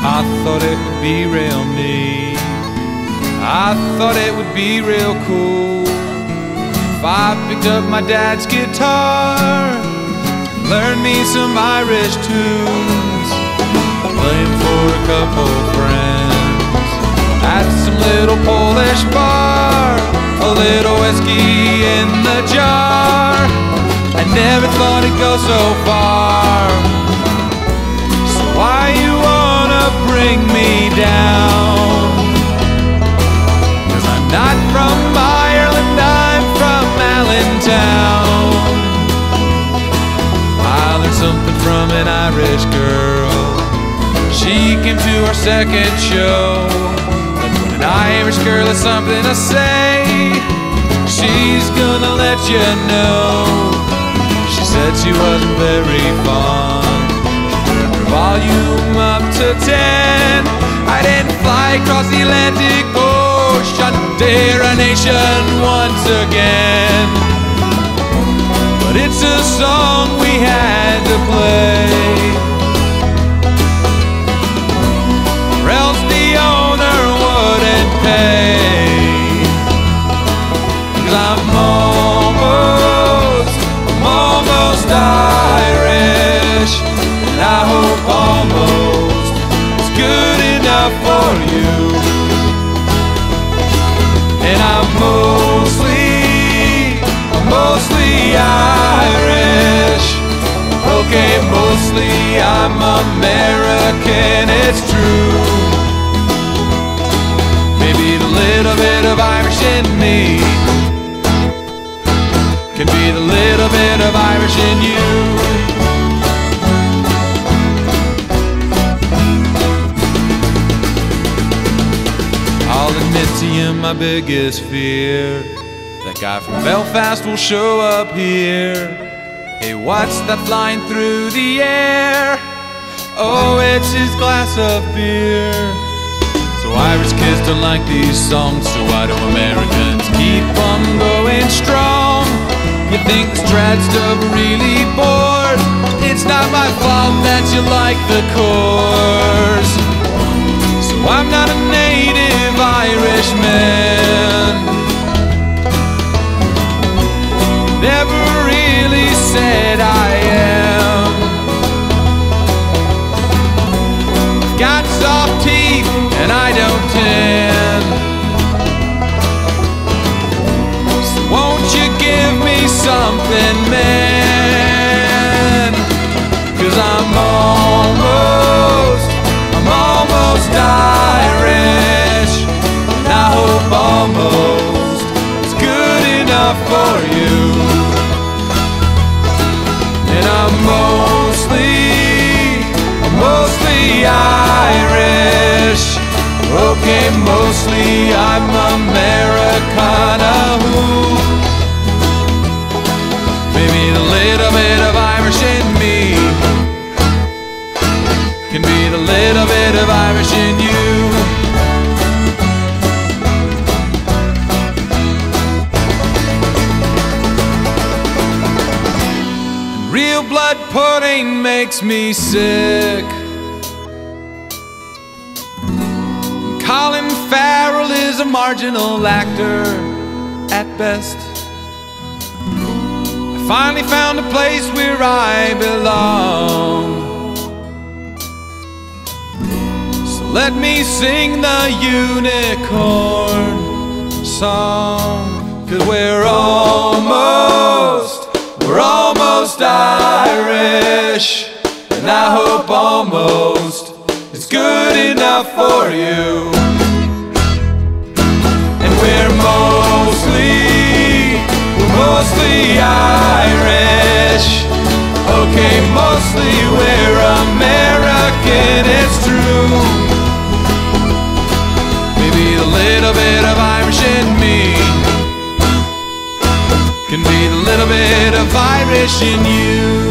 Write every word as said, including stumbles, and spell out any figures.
I thought it would be real neat. I thought it would be real cool if I picked up my dad's guitar and learned me some Irish tunes, playing for a couple friends at some little Polish bar, a little whiskey in the jar. I never thought it'd go so far. So why you wanna bring me down? 'Cause I'm not from Ireland, I'm from Allentown. I learned something from an Irish girl. She came to our second show. But when an Irish girl has something to say, she's gonna let you know. She said she wasn't very fond. She turned her volume up to ten. I didn't fly across the Atlantic Ocean, dare a nation once again. But it's a song we had to play, or else the owner wouldn't pay. 'Cause I'm almost, I'm almost Irish, and I hope almost is good enough for you. And I'm mostly, I'm mostly Irish. Okay, mostly I'm American, it's true. Maybe the little bit of Irish in me can be the little bit of Irish in you. I'll admit to you my biggest fear, that guy from Belfast will show up here. Hey, what's that flying through the air? Oh, it's his glass of beer. So Irish kids don't like these songs, so why do Americans keep on going strong? You think this trad stuff really bored? It's not my fault that you like the chorus. So I'm not a native Irishman, never really said I am. I've got soft teeth and I don't tan. So won't you give me something, man? 'Cause I'm almost, I'm almost Irish, and I hope almost is good enough for you. And I'm mostly, I'm mostly Irish. Okay, mostly I'm Americana. Ooh. Maybe the little bit of Irish in me can be the little bit of Irish in you. And real blood pudding makes me sick. Colin Farrell is a marginal actor at best. I finally found a place where I belong. So let me sing the unicorn song. 'Cause we're almost, we're almost Irish, and I hope almost it's good enough for you. And we're mostly, we're mostly Irish. Okay, mostly we're American, it's true. Maybe the little bit of Irish in me can be the little bit of Irish in you.